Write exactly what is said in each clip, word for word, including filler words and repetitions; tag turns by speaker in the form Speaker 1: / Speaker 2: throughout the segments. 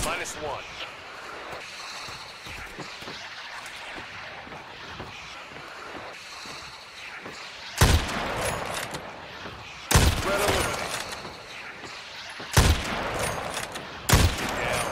Speaker 1: Minus one. Threat eliminated. Down.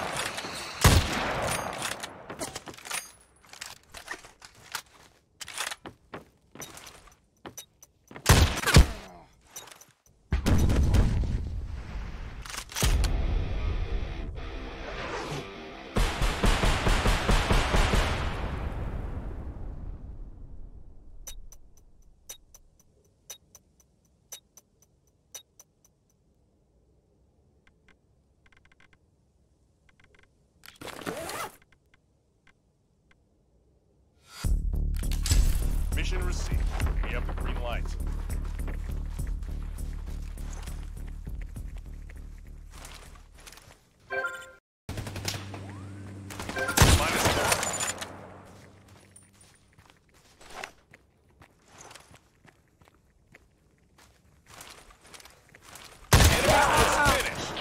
Speaker 1: Mission received. We have the green light. Minus one. Enemy is finished.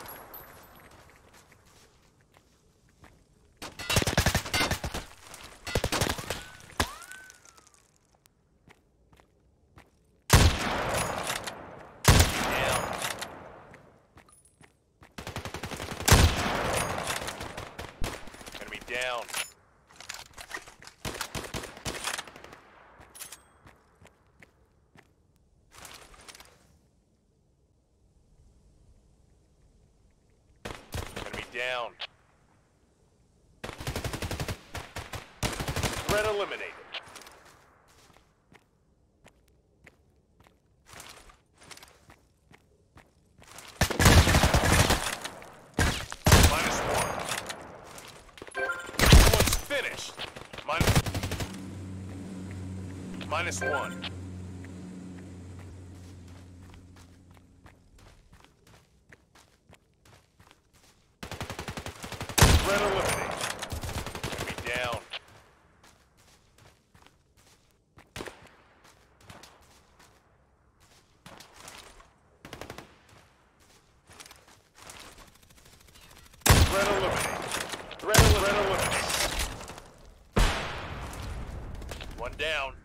Speaker 1: Down. Enemy down. Threat eliminated. Minus one. Finished. Minus, minus one. Threat eliminated. Enemy down. Threat eliminated. Threat eliminated. One down.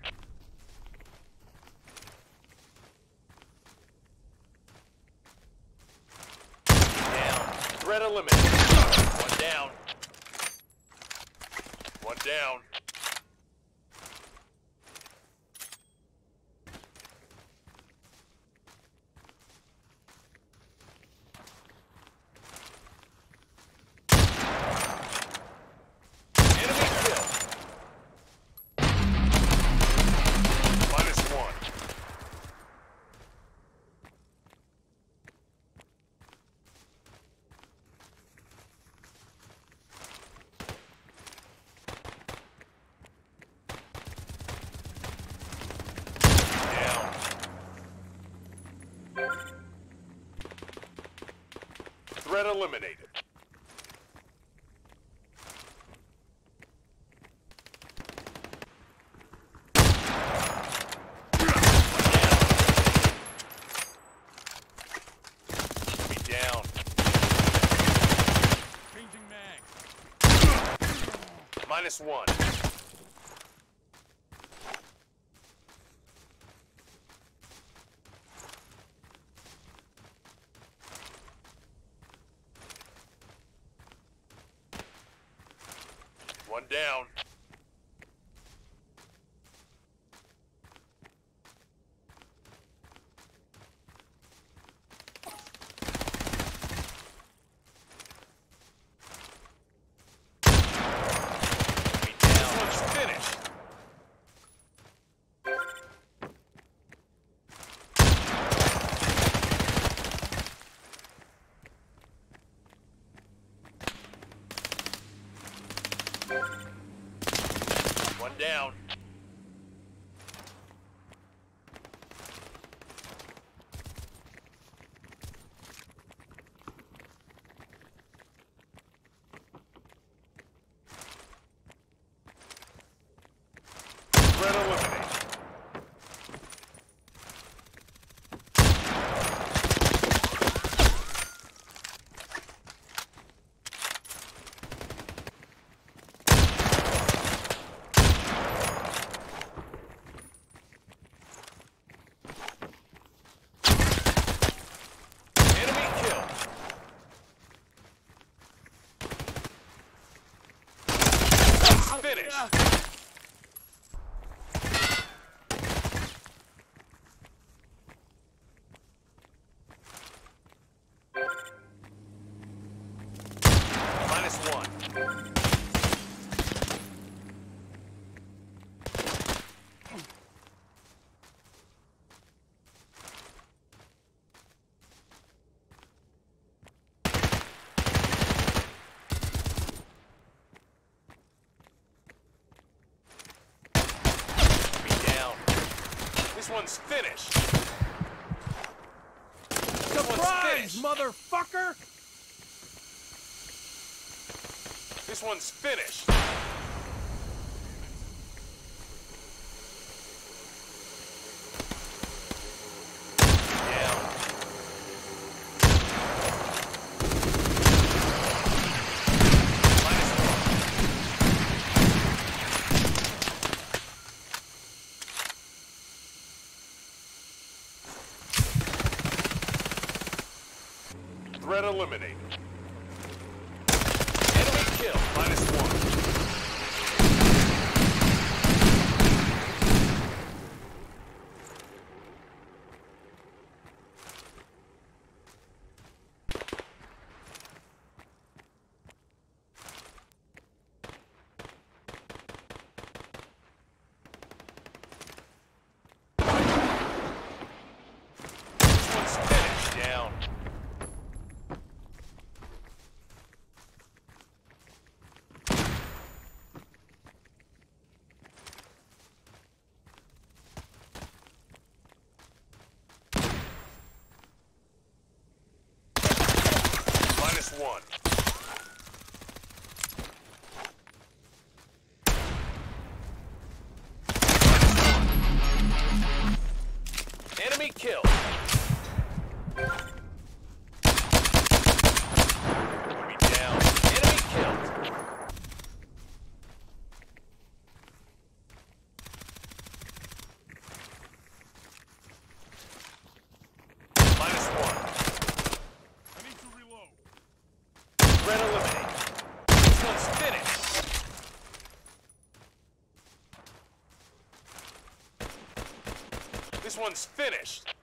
Speaker 1: Down. Threat eliminated. One down. One down. Enemy killed. Minus one. Down. Threat eliminated. Down. Changing mag. Minus one. One down. finished. Minus one. This one's finished.
Speaker 2: Surprise, motherfucker!
Speaker 1: This one's finished. Down. Minus one. Threat eliminated. Enemy kill. Minus one. This one's finished. Down. Minus one. Enemy kill. Enemy down. Enemy killed. Minus one.
Speaker 2: I need to reload.
Speaker 1: Threat eliminated. This one's finished. This one's finished.